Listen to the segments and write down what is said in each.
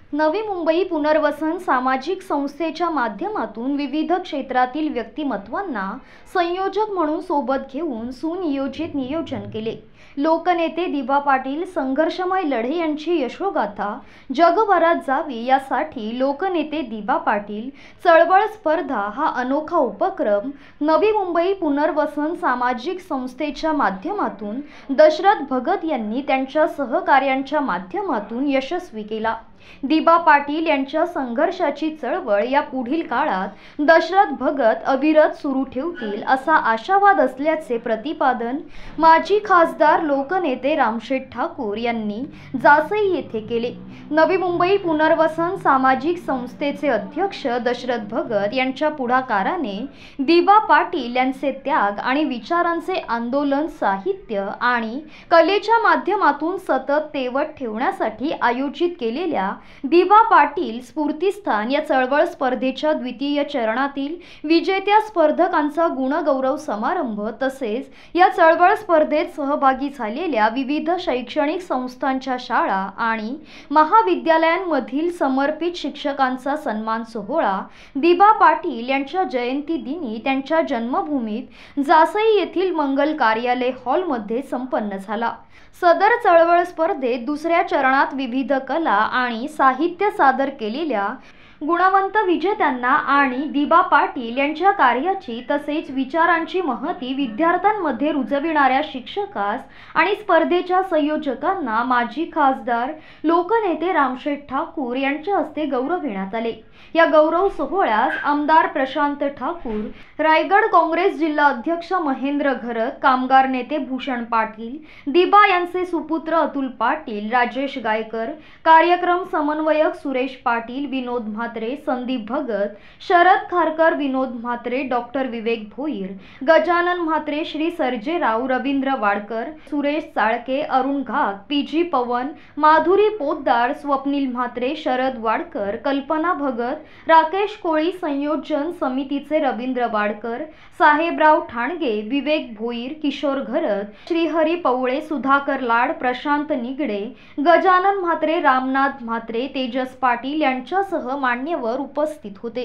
नवी मुंबई पुनर्वसन सामाजिक संस्थेच्या माध्यमातून विविध क्षेत्रातील व्यक्तिमत्वांना संयोजक म्हणून सोबत घेऊन सुनियोजित नियोजन केले। लोकनेते दिबा पाटील संघर्षमय लढे यांची यशोगाथा जगभरात जावी यासाठी लोकनेते दिबा पाटील चळवळ स्पर्धा हा अनोखा उपक्रम नवी मुंबई पुनर्वसन सामाजिक संस्थेच्या माध्यमातून दशरथ भगत यांनी त्यांच्या सहकार्यांच्या माध्यमातून यशस्वी केला। दिबा पाटील यांच्या संघर्षाची चळवळ या पुढील काळात दशरथ भगत अविरत सुरू ठेवतील असा आशावाद असल्याचे प्रतिपादन माजी खासदार लोकनेते रामशेठ ठाकूर यांनी जासई येथे केले। नवी मुंबई पुनर्वसन सामाजिक संस्थेचे अध्यक्ष दशरथ भगत यांच्या पुढाकाराने दिबा पाटील यांचे त्याग आणि विचारांचे आंदोलन साहित्य आणि कलेच्या माध्यमातून सतत तेवत ठेवण्यासाठी आयोजित केलेल्या दिबा पाटील स्फूर्तिस्थान या चळवळ स्पर्धेच्या द्वितीय चरणातील विजेत्या स्पर्धकांचा गुणगौरव समारंभ तसेच या चळवळ स्पर्धेत सहभागी झालेल्या विविध शैक्षणिक संस्थांच्या शाळा आणि महाविद्यालयांमधील समर्पित शिक्षकांचा सन्मान सोहळा दिबा पाटील यांच्या जयंती दिनी त्यांच्या जन्मभूमीत जासई येथील मंगल कार्यालय हॉलमध्ये संपन्न झाला। सदर चळवळ स्पर्धेत दुसऱ्या चरणात विविध कला आणि साहित्य सादर केलेल्या गुणवंत विजेत्यांना आणि दिबा पाटील यांच्या कार्याची तसेच विचारांची महती विद्यार्थ्यांमध्ये रुजविणाऱ्या शिक्षकास आणि स्पर्धेच्या संयोजकांना माजी खासदार लोकनेते रामशेठ ठाकूर यांच्या हस्ते गौरविण्यात आले। या गौरव सोहळ्यास आमदार प्रशांत ठाकूर, रायगड काँग्रेस जिल्हा अध्यक्ष महेंद्र घरत, कामगार नेते भूषण पाटील, दिबा यांचे सुपुत्र अतुल पाटील, राजेश गायकर, कार्यक्रम समन्वयक सुरेश पाटील, विनोद म्हात्रे, संदीप भगत, शरद खारकर, विनोद म्हात्रे, डॉक्टर विवेक भोईर, गजानन म्हात्रे, श्री सर्जेराव, रवींद्र वाडकर, सुरेश चाळके, अरुण घाग, पीजी पवन, माधुरी पोद्दार, स्वप्नील म्हात्रे, शरद वाडकर, कल्पना भगत, राकेश कोळी, संयोजन समितीचे रवींद्र वाडकर, साहेबराव ठाणगे, विवेक भोईर, किशोर घरत, श्रीहरी पवळे, सुधाकर लाड, प्रशांत निगडे, गजानन म्हात्रे, रामनाथ म्हात्रे, तेजस पाटील यांच्यासह मान्यवर उपस्थित होते।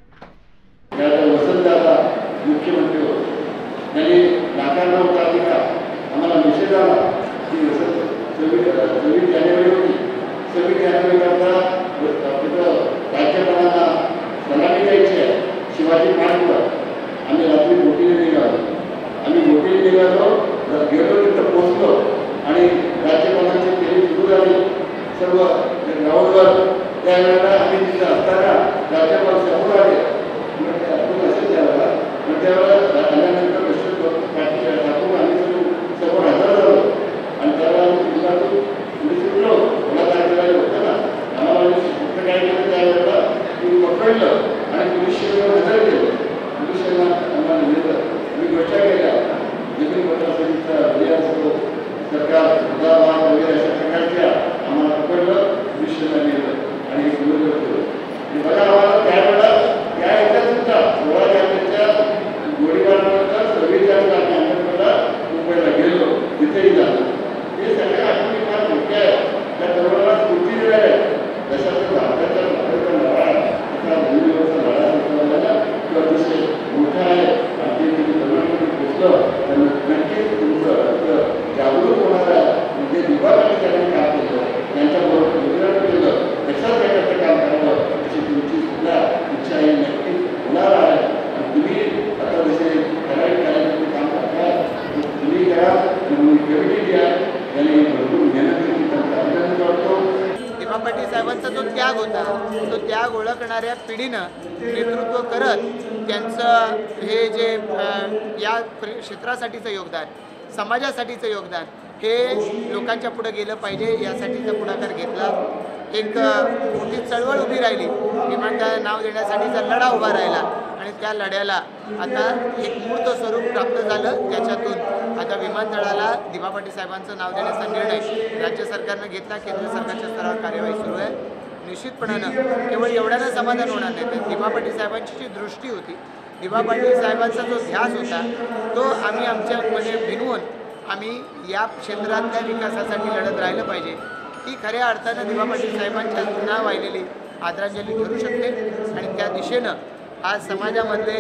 मुख्यमंत्री त्यांनी नाकारला होता की आम्हाला निषेध आला की 26 जानेवारी होती, 26 जानेवारीला राज्यपालांना सलामी द्यायची आहे शिवाजी पार्कवर। आम्ही रात्री बोटीने निघालो, गेलो तिथं पोहोचलो आणि राज्यपालांची फेरी सुरू झाली सर्व ग्राउंडवर। त्यावेळेला आम्ही तिथे असताना राज्यपाल समोर आले, असेल त्यावेळेला आल्यानंतर ठाकूर आम्ही समोर हजर झालो आणि त्यावेळेला पुढे सुटलो। मला काय करायला होतं ना, आम्हाला फक्त काय केलं त्यावेळेला पकडलं आणि पोलीस स्टेशनवर हजर केलं। पोलीस स्टेशनला आम्हाला नेलं, मी गोष्टी केल्या जमीन पत्रासाठीचा सरकार मुद्दाबाद वगैरे अशा प्रकारच्या आम्हाला पकडलं, पोलीस स्टेशनला नेलं आणि विरोध केलं। बघा आम्हाला त्यावेळेला या याच्यात सुद्धा 16 जानेवारीच्या गोळीबारानंतर 26 जानेवारी आम्ही मुंबईला गेलो, तिथेही झालं। हे सगळ्या आठवणी फार मोठ्या आहेत, त्या तरुणाला स्फूर्ती दिल्या आहेत। जशाचं भारताच्या भारताचा लढा असा भूमीवरचा लढा सुचवलेला किंवा विषय मोठा आहे आणि ते तरुणांमध्ये पोचलं तर नक्कीच तुमचं जागरूक होणारा म्हणजे दिबा पाटील काम केलं, त्यांच्याबरोबर गुजरात केलं, तशाच प्रकारचं काम करावं अशी तुमची सुद्धा इच्छा आहे, नक्कीच होणार आहे। आणि तुम्ही आता जसे ठराविक कार्यक्रम काम करता तुम्ही करा, कमिटी द्या, त्यांनी भरपूर मेहनत केली, त्यांचं अभिनंदन करतो। दिबा पाटील साहेबांचा जो त्याग होता तो त्याग ओळखणाऱ्या पिढीनं नेतृत्व करत त्यांचं हे जे या क्षेत्रासाठीचं योगदान, समाजासाठीचं योगदान हे लोकांच्या पुढे गेलं पाहिजे यासाठीचा पुढाकार घेतला। एक मोठी चळवळ उभी राहिली, विमानतळ नाव देण्यासाठीचा लढा उभा राहिला आणि त्या लढ्याला आता एक मूर्त स्वरूप प्राप्त झालं। त्याच्यातून आता विमानतळाला दिबा पाटील साहेबांचं नाव देण्याचा निर्णय राज्य सरकारनं घेतला, केंद्र सरकारच्या स्तरावर कार्यवाही सुरू आहे। निश्चितपणानं केवळ एवढ्यानं समाधान होणार नाही, तर दिबा पाटील साहेबांची जी दृष्टी होती, दिबा पाटील साहेबांचा जो ध्यास होता तो आम्ही आमच्यामध्ये भिनवून आम्ही या क्षेत्रातल्या विकासासाठी लढत राहिलं पाहिजे। ती खऱ्या अर्थानं दिवा पाटील साहेबांच्या नाव वाहिलेली आदरांजली ठरू शकते आणि त्या दिशेनं आज समाजामधले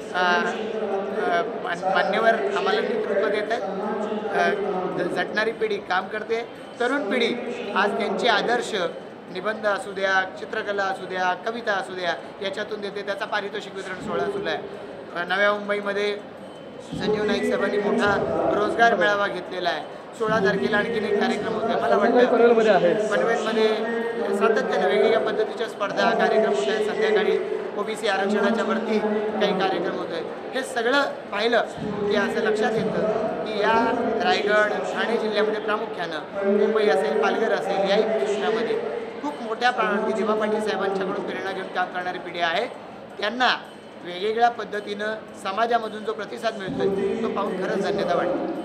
मान्यवर आम्हाला नेतृत्व देत आहेत, झटणारी पिढी काम करते, तरुण पिढी आज त्यांचे आदर्श निबंध असू द्या, चित्रकला असू द्या, कविता असू द्या याच्यातून देते. त्याचा पारितोषिक वितरण सोहळा सुरू आहे. नव्या मुंबईमध्ये संजीव नाईक साहेबांनी मोठा रोजगार मेळावा घेतलेला आहे. 16 तारखेला आणखीन एक कार्यक्रम होतो. मला वाटतं पनवेलमध्ये सातत्यानं वेगवेगळ्या पद्धतीच्या स्पर्धा कार्यक्रम होत आहेत. संध्याकाळी OBC आरक्षणाच्या वरती काही कार्यक्रम होत आहेत. हे सगळं पाहिलं की असं लक्षात येतं की या रायगड ठाणे जिल्ह्यामध्ये प्रामुख्यानं मुंबई असेल, पालघर असेल याही क्षेत्रामध्ये खूप मोठ्या प्रमाणात दिवा पाटील साहेबांच्याकडून प्रेरणा घेऊन काम करणारी पिढी आहे. त्यांना वेगवेगळ्या पद्धतीनं समाजामधून जो प्रतिसाद मिळतोय तो पाहून खरंच धन्यता वाटते.